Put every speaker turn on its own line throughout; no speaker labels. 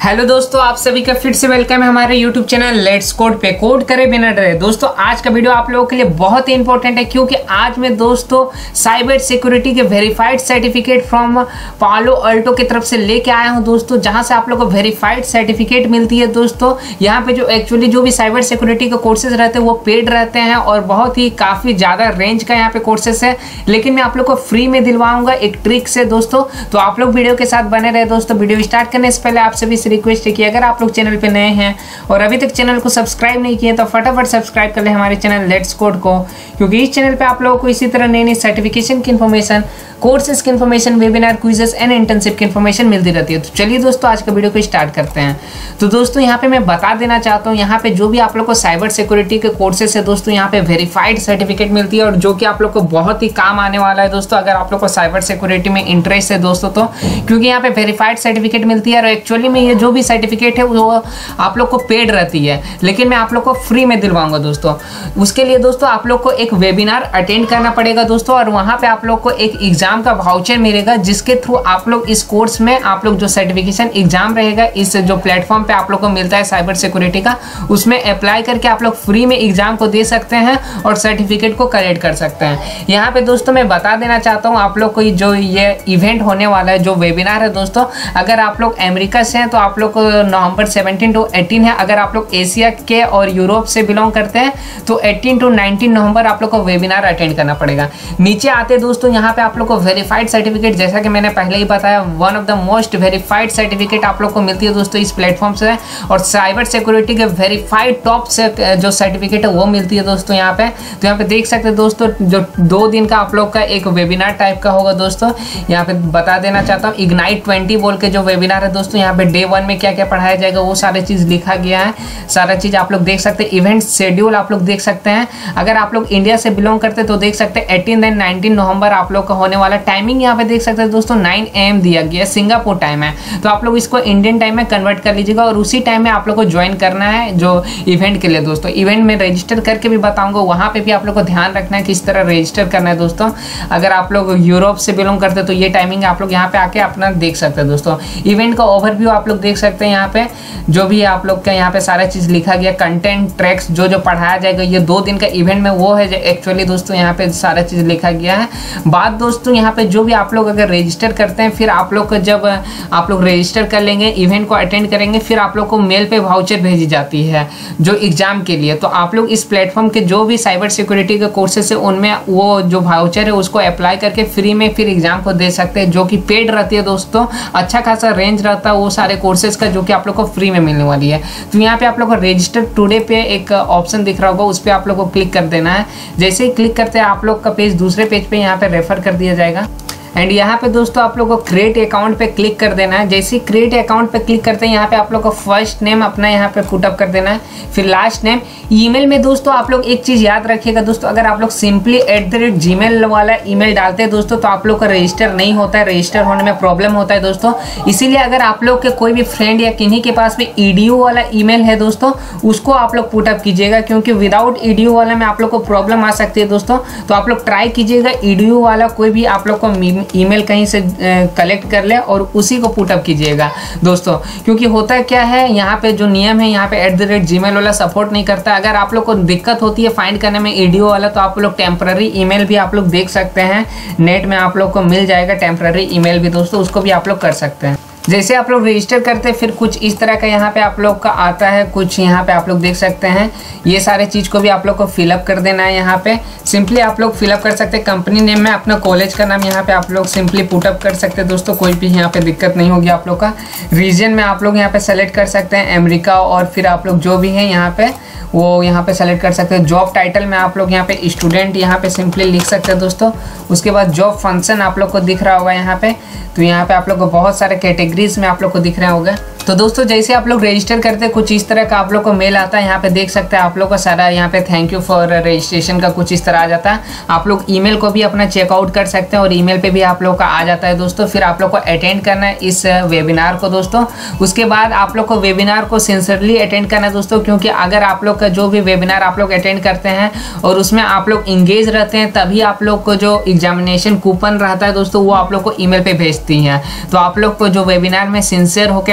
Hello दोस्तों, आप सभी का फिर से वेलकम है हमारे यूट्यूब चैनल लेट्स कोड पे। कोड करे बिना डरे। दोस्तों आज का वीडियो आप लोगों के लिए बहुत ही इंपॉर्टेंट है, क्योंकि आज मैं दोस्तों साइबर सिक्योरिटी के verified certificate from Palo Alto की तरफ से लेके आया हूं दोस्तों, जहां से आप लोगों को वेरीफाइड सर्टिफिकेट मिलती है। दोस्तों यहाँ पे जो एक्चुअली जो भी साइबर सिक्योरिटी के कोर्सेज रहते हैं वो पेड रहते हैं और बहुत ही काफ़ी ज़्यादा रेंज का यहाँ पे कोर्सेस है, लेकिन मैं आप लोग को फ्री में दिलवाऊंगा एक ट्रिक से दोस्तों। तो आप लोग वीडियो के साथ बने रहे दोस्तों। वीडियो स्टार्ट करने से पहले आप सभी रिक्वेस्ट है कि अगर आप लोग चैनल पे नए हैं और अभी तक चैनल को सब्सक्राइब नहीं किए तो फटाफट सब्सक्राइब कर ले हमारे चैनल लेट्स कोड को, क्योंकि इस चैनल पे आप लोगों को इसी तरह नई नई सर्टिफिकेशन की इन्फॉर्मेशन, कोर्सेज की information, webinar, quizzes and internship की इन्फॉर्मेशन मिलती रहती है। तो चलिए दोस्तों आज का वीडियो को स्टार्ट करते हैं। तो दोस्तों यहाँ पे मैं बता देना चाहता हूँ, यहाँ पे जो भी आप लोग को साइबर सिक्योरिटी के कोर्सेज है दोस्तों, यहाँ पे वेरीफाइड सर्टिफिकेट मिलती है और जो कि आप लोग को बहुत ही काम आने वाला है दोस्तों, अगर आप लोग को साइबर सिक्योरिटी में इंटरेस्ट है दोस्तों तो, क्योंकि यहाँ पे वेरीफाइड सर्टिफिकेट मिलती है और एक्चुअली में ये जो भी सर्टिफिकेट है वो आप लोग को पेड रहती है, लेकिन मैं आप लोग को फ्री में दिलवाऊंगा दोस्तों। उसके लिए दोस्तों आप लोग को एक वेबिनार अटेंड करना पड़ेगा दोस्तों, और वहाँ पे आप लोग को एक एग्जाम का वाउचर मिलेगा, जिसके थ्रू आप लोग इस कोर्स में आप लोग जो सर्टिफिकेशन एग्जाम रहेगा इस जो प्लेटफॉर्म पे आप लोग को मिलता है साइबर सिक्योरिटी का, उसमें अप्लाई करके आप लोग फ्री में एग्जाम को दे सकते हैं और सर्टिफिकेट को कलेक्ट कर सकते हैं। यहाँ पे दोस्तों मैं बता देना चाहता हूँ आप लोग को जो ये इवेंट होने वाला है, जो वेबिनार है दोस्तों, अगर आप लोग अमेरिका से हैं तो आप लोग को नवंबर 17 to 18 है। अगर आप लोग एशिया के और यूरोप से बिलोंग करते हैं तो 18 to 19 नवंबर आप लोग को वेबिनार अटेंड करना पड़ेगा। नीचे आते दोस्तों यहाँ पे आप लोग को वेरीफाइड सर्टिफिकेट, जैसा कि मैंने पहले ही बताया, one of the most verified certificate आप लोग को मिलती है दोस्तों इस प्लेटफॉर्म से, और साइबर सिक्योरिटी के वेरीफाइड टॉप से जो सर्टिफिकेट है वो मिलती है दोस्तों यहाँ पे। तो यहाँ पे देख सकते हैं दोस्तों, जो 2 दिन का आप लोग का एक वेबिनार टाइप का होगा दोस्तों। यहाँ पे बता देना चाहता हूँ इग्नाइट 20 बोल के जो वेबिनार है दोस्तों, यहाँ पे डे 1 में क्या क्या पढ़ाया जाएगा वो सारी चीज़ लिखा गया है, सारा चीज़ आप लोग देख सकते हैं। इवेंट शेड्यूल आप लोग देख सकते हैं। अगर आप लोग इंडिया से बिलोंग करते हैं तो देख सकते हैं 18 एंड 19 नवंबर आप लोग का होने वाला। टाइमिंग यहाँ पे देख सकते हैं दोस्तों 9 AM दिया गया है, सिंगापुर टाइम है, तो आप लोग इसको इंडियन टाइम में कन्वर्ट कर लीजिएगा और उसी टाइम में आप लोग को ज्वाइन करना है जो इवेंट के लिए दोस्तों। इवेंट में रजिस्टर करके भी बताऊंगा, वहाँ पे भी आप लोग को ध्यान रखना है किस तरह रजिस्टर करना है दोस्तों। अगर आप लोग यूरोप से बिलोंग करते हैं तो ये टाइमिंग आप लोग यहाँ पे आके अपना देख सकते हैं दोस्तों। इवेंट का ओवरव्यू आप लोग देख सकते हैं, यहाँ पे जो भी आप लोग का यहाँ पे सारा चीज़ लिखा गया, कंटेंट, ट्रैक्स, जो जो पढ़ाया जाएगा ये 2 दिन का इवेंट में वो है जो एक्चुअली दोस्तों यहाँ पे सारा चीज़ लिखा गया है। बात दोस्तों यहाँ पे जो भी आप लोग अगर रजिस्टर करते हैं, फिर आप लोग को जब आप लोग रजिस्टर कर लेंगे, इवेंट को अटेंड करेंगे, फिर आप लोग को मेल पे वाउचर भेजी जाती है जो एग्जाम के लिए। तो आप लोग इस प्लेटफॉर्म के जो भी साइबर सिक्योरिटी के कोर्सेस है उनमें वो जो वाउचर है उसको अप्लाई करके फ्री में फिर एग्जाम को दे सकते हैं, जो कि पेड रहती है दोस्तों। अच्छा खासा रेंज रहता है वो सारे कोर्सेज का, जो कि आप लोग को फ्री में मिलने वाली है। तो यहाँ पे आप लोग को रजिस्टर टुडे पे एक ऑप्शन दिख रहा होगा, उस पर आप लोग को क्लिक कर देना है। जैसे ही क्लिक करते हैं आप लोग का पेज दूसरे पेज पे यहाँ पे रेफर कर दिया जाएगा, एंड यहाँ पे दोस्तों आप लोग को क्रिएट अकाउंट पे क्लिक कर देना है। जैसे ही क्रिएट अकाउंट पे क्लिक करते हैं यहाँ पे आप लोग को फर्स्ट नेम अपना यहाँ पे पुटअप कर देना है, फिर लास्ट नेम। ईमेल में दोस्तों आप लोग एक चीज़ याद रखिएगा दोस्तों, अगर आप लोग सिंपली @gmail वाला ईमेल डालते हैं दोस्तों तो आप लोग का रजिस्टर नहीं होता है, रजिस्टर होने में प्रॉब्लम होता है दोस्तों। इसीलिए अगर आप लोग के कोई भी फ्रेंड या किन्हीं के पास भी EDU वाला ईमेल है दोस्तों, उसको आप लोग पुटअप कीजिएगा, क्योंकि विदाउट EDU वाला में आप लोग को प्रॉब्लम आ सकती है दोस्तों। तो आप लोग ट्राई कीजिएगा EDU वाला कोई भी आप लोग को ईमेल कहीं से कलेक्ट कर ले और उसी को पुटअप कीजिएगा दोस्तों, क्योंकि होता क्या है यहाँ पे जो नियम है, यहाँ पे @gmail वाला सपोर्ट नहीं करता। अगर आप लोग को दिक्कत होती है फाइंड करने में EDU वाला, तो आप लोग टेम्पररी ईमेल भी आप लोग देख सकते हैं, नेट में आप लोग को मिल जाएगा टेम्पररी ईमेल भी दोस्तों, उसको भी आप लोग कर सकते हैं। जैसे आप लोग रजिस्टर करते हैं फिर कुछ इस तरह का यहाँ पे आप लोग का आता है, कुछ यहाँ पे आप लोग देख सकते हैं। ये सारे चीज़ को भी आप लोग को फिलअप कर देना है। यहाँ पे सिंपली आप लोग फिलअप कर सकते हैं कंपनी नेम में अपना कॉलेज का नाम यहाँ पे आप लोग सिंपली पुटअप कर सकते हैं दोस्तों, कोई भी यहाँ पे दिक्कत नहीं होगी आप लोग का। रीजन में आप लोग यहाँ पे सेलेक्ट कर सकते हैं अमेरिका, और फिर आप लोग जो भी हैं यहाँ पे वो यहाँ पे सेलेक्ट कर सकते हैं। जॉब टाइटल में आप लोग यहाँ पे स्टूडेंट यहाँ पे सिंपली लिख सकते हैं दोस्तों। उसके बाद जॉब फंक्शन आप लोग को दिख रहा होगा यहाँ पे, तो यहाँ पे आप लोग को बहुत सारे कैटेगरीज में आप लोग को दिख रहा होगा। तो दोस्तों जैसे आप लोग रजिस्टर करते हैं कुछ इस तरह का आप लोग को मेल आता है। यहाँ पे देख सकते हैं आप लोग का सारा यहाँ पे थैंक यू फॉर रजिस्ट्रेशन का कुछ इस तरह आ जाता है। आप लोग ईमेल को भी अपना चेकआउट कर सकते हैं और ईमेल पे भी आप लोग का आ जाता है दोस्तों। फिर आप लोग को अटेंड करना है इस वेबिनार को दोस्तों। उसके बाद आप लोग को वेबिनार को सिंसियरली अटेंड करना है दोस्तों, क्योंकि अगर आप लोग का जो भी वेबिनार आप लोग अटेंड करते हैं और उसमें आप लोग इंगेज रहते हैं, तभी आप लोग को जो एग्जामिनेशन कूपन रहता है दोस्तों वो आप लोग को ईमेल पे भेजती हैं। तो आप लोग को जो वेबिनार में सिंसियर होकर अटेंड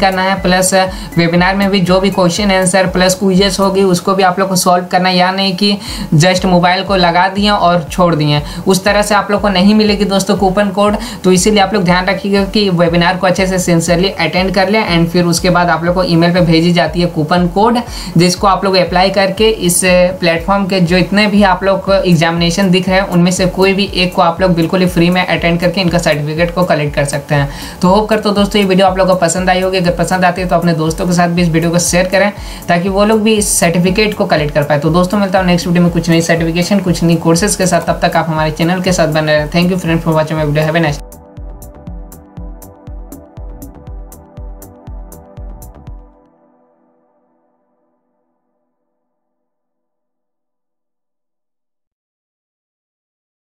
करना है, प्लस वेबिनार में भी जो भी क्वेश्चन आंसर प्लस क्विजेस होगी उसको भी आप लोग को सॉल्व करना, या नहीं कि जस्ट मोबाइल को लगा दिए और छोड़ दिए, उस तरह से आप लोग को नहीं मिलेगी दोस्तों कूपन कोड। तो इसीलिए आप लोग ध्यान रखिएगा कि वेबिनार को अच्छे से सिंसियरली अटेंड कर लें एंड फिर उसके बाद आप लोग को ईमेल पे भेजी जाती है कूपन कोड, जिसको आप लोग अप्लाई करके इस प्लेटफॉर्म के जो इतने भी आप लोग को एग्जामिनेशन दिख रहे हैं उनमें से कोई भी एक को आप लोग बिल्कुल ही फ्री में अटेंड करके इनका सर्टिफिकेट को कलेक्ट कर सकते हैं। तो होप करता हूं दोस्तों ये वीडियो आप लोगों को पसंद आई होगी। अगर पसंद आती है तो अपने दोस्तों के साथ भी इस वीडियो को शेयर करें ताकि वो लोग भी इस सर्टिफिकेट को कलेक्ट कर पाए। तो दोस्तों मिलता हूं नेक्स्ट वीडियो में कुछ नई सर्टिफिकेशन कुछ नई कोर्सेज के साथ, तब तक आप हमारे चैनल के साथ बने रहें। Thank you friend for watching my video. Have a nice